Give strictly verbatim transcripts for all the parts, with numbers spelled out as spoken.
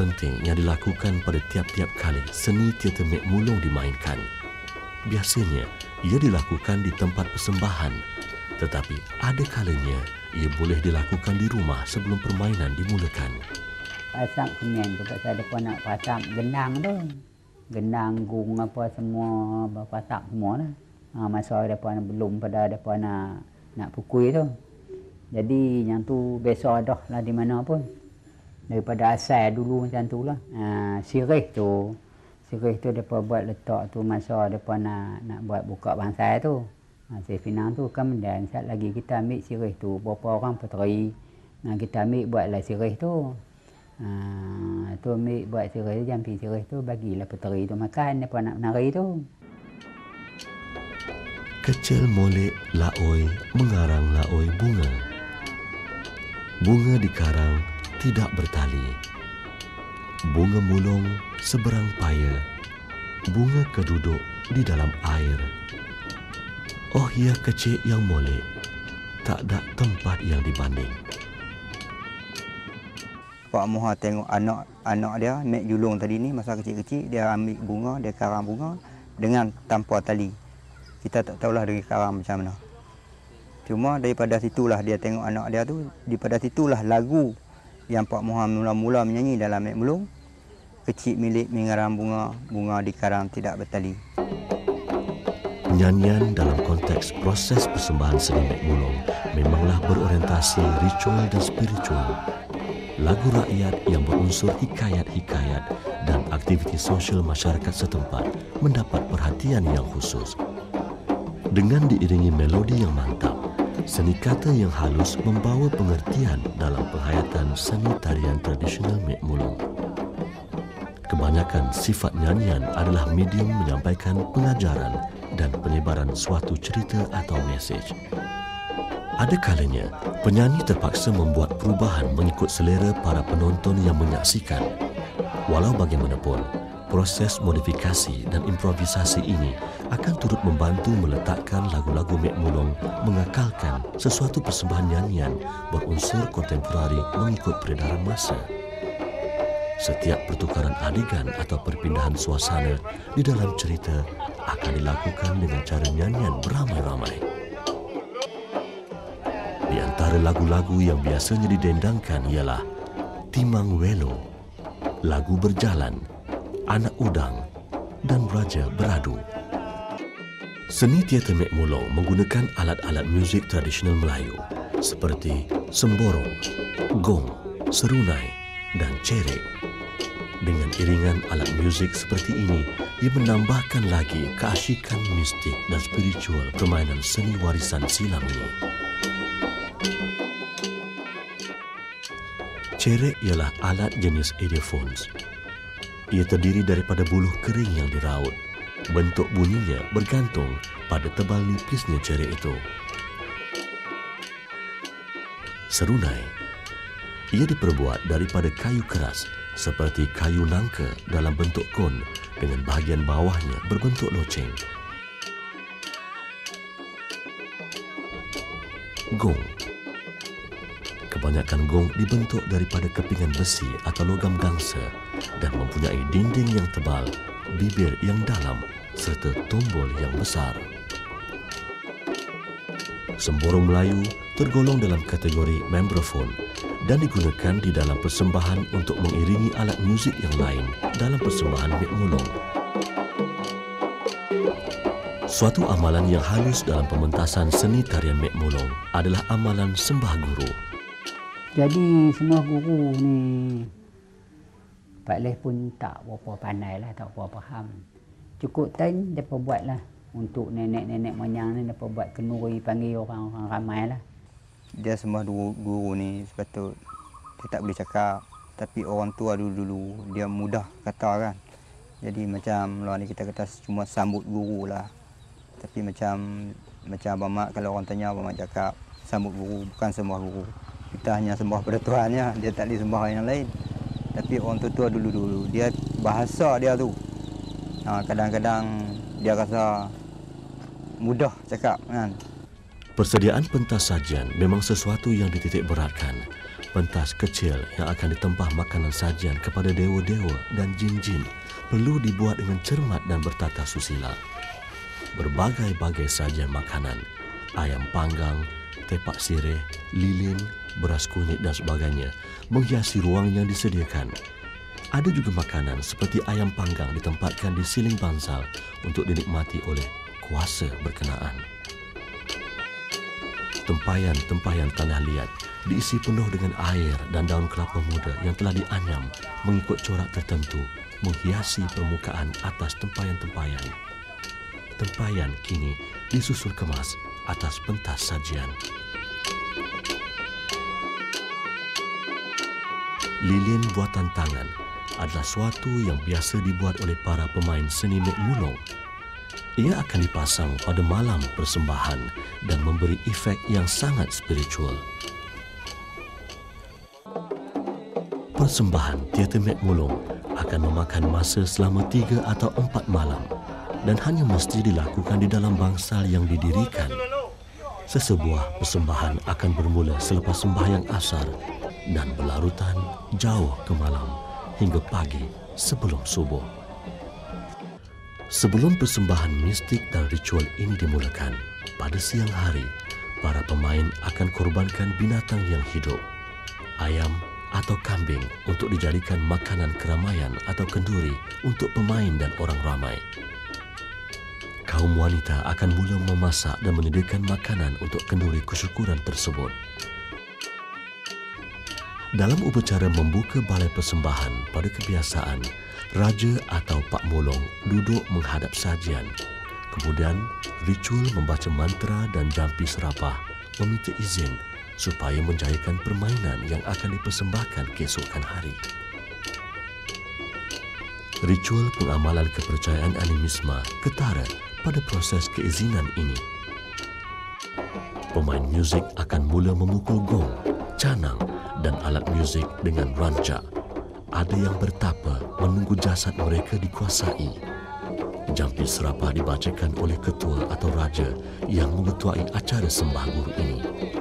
penting yang dilakukan pada tiap-tiap kali seni teater Mek Mulong dimainkan. Biasanya, ia dilakukan di tempat persembahan, tetapi ada kalanya ia boleh dilakukan di rumah sebelum permainan dimulakan. Pasang Senin tu pasal depa nak pasang gendang tu. Gendang, gung apa semua, pasang semua lah. Ha, masa depa belum pada depa nak nak pukul tu. Jadi yang tu biasa dah lah di mana pun. Daripada asal dulu macam tu lah. Ha, sirih tu, sirih tu depa buat letak tu masa depa nak nak buat buka bangsa tu. Ha, si Pinang tu kemudian saat lagi kita ambil sirih tu, berapa orang peteri. Nah, kita ambil buatlah sirih tu. Ha, tu ambil buat sirih tu, jampi sirih tu, bagilah peteri tu makan, depa nak menari tu. Kecil molek laoi mengarang laoi bunga. Bunga dikarang tidak bertali. Bunga mulong seberang paya. Bunga keduduk di dalam air. Oh ya kecil yang molek, tak ada tempat yang dibanding. Pak Muha tengok anak-anak dia, Mek Julong tadi ni, masa kecil-kecil, dia ambil bunga, dia karang bunga dengan tanpa tali. Kita tak tahulah dia karang macam mana. Cuma daripada situlah dia tengok anak dia tu, daripada situlah lagu yang Pak Muha mula-mula menyanyi dalam Mek Mulong, kecil milik mengarang bunga, bunga dikarang tidak bertali. Nyanyian dalam konteks proses persembahan seni Mek Mulong memanglah berorientasi ritual dan spiritual. Lagu rakyat yang berunsur hikayat-hikayat dan aktiviti sosial masyarakat setempat mendapat perhatian yang khusus. Dengan diiringi melodi yang mantap, seni kata yang halus membawa pengertian dalam penghayatan seni tarian tradisional Mek Mulong. Kebanyakan sifat nyanyian adalah medium menyampaikan pengajaran dan penyebaran suatu cerita atau mesej. Ada kalanya, penyanyi terpaksa membuat perubahan mengikut selera para penonton yang menyaksikan. Walau bagaimanapun, proses modifikasi dan improvisasi ini akan turut membantu meletakkan lagu-lagu Mek Mulong mengekalkan sesuatu persembahan nyanyian berunsur kontemporari mengikut peredaran masa. Setiap pertukaran adegan atau perpindahan suasana di dalam cerita akan dilakukan dengan cara nyanyian beramai-ramai. Di antara lagu-lagu yang biasanya didendangkan ialah Timang Welo, Lagu Berjalan, Anak Udang dan Raja Beradu. Seni teater Mek Mulong menggunakan alat-alat muzik tradisional Melayu seperti semborong, gong, serunai dan cerek. Dengan iringan alat muzik seperti ini, ia menambahkan lagi keasyikan mistik dan spiritual permainan seni warisan silam ini. Cerek ialah alat jenis ideophones. Ia terdiri daripada buluh kering yang diraut. Bentuk bunyinya bergantung pada tebal nipisnya cerek itu. Serunai. Ia diperbuat daripada kayu keras seperti kayu nangka dalam bentuk kon dengan bahagian bawahnya berbentuk loceng. Gong. Kebanyakan gong dibentuk daripada kepingan besi atau logam gangsa dan mempunyai dinding yang tebal, bibir yang dalam serta tombol yang besar. Semborong Melayu tergolong dalam kategori membrofon dan digunakan di dalam persembahan untuk mengiringi alat muzik yang lain dalam persembahan Mek Mulong. Suatu amalan yang halus dalam pementasan seni tarian Mek Mulong adalah amalan sembah guru. Jadi semua guru ni Pak Leh pun tak berapa pandai lah, tak berapa faham. Cukup time mereka buat lah. Untuk nenek-nenek moyang ni mereka buat kenuri, panggil orang-orang ramai lah. Dia sembah guru, guru ni sepatut dia tak boleh cakap. Tapi orang tua dulu-dulu dia mudah kata kan. Jadi macam luar ni kita kata cuma sambut guru lah. Tapi macam macam Abang Mat, kalau orang tanya Abang Mat cakap sambut guru, bukan sembah guru. Kita hanya sembah pada Tuhannya, dia tak boleh sembah yang lain. Tapi orang tua-tua dulu-dulu, dia bahasa dia tu. Ha, kadang-kadang dia rasa mudah cakap kan. Persediaan pentas sajian memang sesuatu yang dititik beratkan. pentas kecil yang akan ditempah makanan sajian kepada dewa-dewa dan jin-jin perlu dibuat dengan cermat dan bertata susila. Berbagai-bagai sajian makanan, ayam panggang, tepak sireh, lilin, beras kunyit dan sebagainya menghiasi ruang yang disediakan. Ada juga makanan seperti ayam panggang ditempatkan di siling bansal untuk dinikmati oleh kuasa berkenaan. Tempayan-tempayan tanah liat diisi penuh dengan air dan daun kelapa muda yang telah dianyam mengikut corak tertentu menghiasi permukaan atas tempayan-tempayan. Tempayan kini disusul kemas atas pentas sajian. Lilin buatan tangan adalah suatu yang biasa dibuat oleh para pemain seni Mek Mulong. Ia akan dipasang pada malam persembahan dan memberi efek yang sangat spiritual. Persembahan teater Mek Mulong akan memakan masa selama tiga atau empat malam dan hanya mesti dilakukan di dalam bangsal yang didirikan. Sesebuah persembahan akan bermula selepas sembahyang asar dan berlarutan jauh ke malam hingga pagi sebelum subuh. Sebelum persembahan mistik dan ritual ini dimulakan, pada siang hari, para pemain akan korbankan binatang yang hidup, ayam atau kambing untuk dijadikan makanan keramaian atau kenduri untuk pemain dan orang ramai. Kaum wanita akan mula memasak dan menyediakan makanan untuk kenduri kesyukuran tersebut. Dalam upacara membuka balai persembahan, pada kebiasaan, Raja atau Pak Mulong duduk menghadap sajian. Kemudian, ritual membaca mantra dan jampi serapah meminta izin supaya menjayakan permainan yang akan dipersembahkan keesokan hari. Ritual pengamalan kepercayaan animisma ketara pada proses keizinan ini. Pemain muzik akan mula memukul gong, canang dan alat muzik dengan rancak. Ada yang bertapa menunggu jasad mereka dikuasai. Jampi serapah dibacakan oleh ketua atau raja yang mengetuai acara sembah guru ini.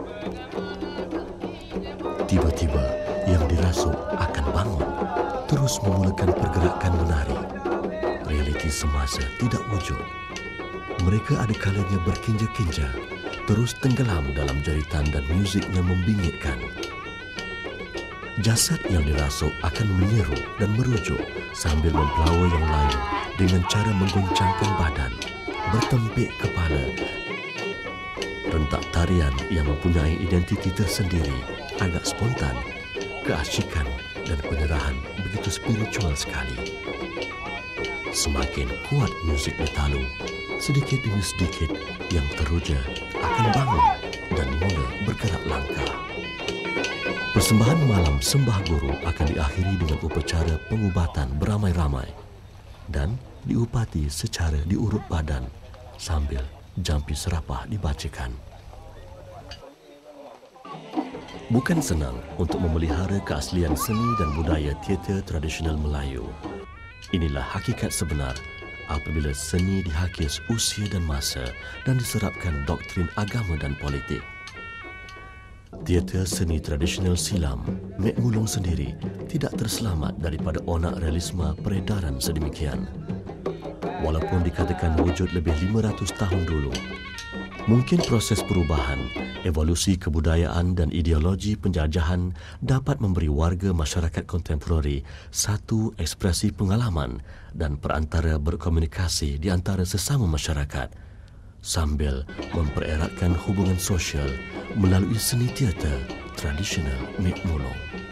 Tiba-tiba yang dirasuk akan bangun, terus memulakan pergerakan menari. Realiti semasa tidak wujud. Mereka ada kalanya berkinja-kinja, terus tenggelam dalam jeritan dan muzik yang membingitkan. Jasad yang dirasuk akan menyeru dan merujuk sambil mempelawa yang lain dengan cara menggoncangkan badan, bertempik kepala. Rentak tarian yang mempunyai identiti tersendiri, agak spontan, keasyikan dan penyerahan begitu spiritual sekali. Semakin kuat muzik Metalu, sedikit demi sedikit yang teruja akan bangun dan mula bergerak langkah. Persembahan malam sembah guru akan diakhiri dengan upacara pengubatan beramai-ramai dan diupati secara diurut badan sambil jampi serapah dibacakan. Bukan senang untuk memelihara keaslian seni dan budaya teater tradisional Melayu. Inilah hakikat sebenar apabila seni dihakis usia dan masa dan diserapkan doktrin agama dan politik. Teater seni tradisional silam, Mek Mulong sendiri tidak terselamat daripada onak realisme peredaran sedemikian. Walaupun dikatakan wujud lebih lima ratus tahun dulu, mungkin proses perubahan, evolusi kebudayaan dan ideologi penjajahan dapat memberi warga masyarakat kontemporari satu ekspresi pengalaman dan perantara berkomunikasi di antara sesama masyarakat sambil mempereratkan hubungan sosial melalui seni teater tradisional Mek Mulong.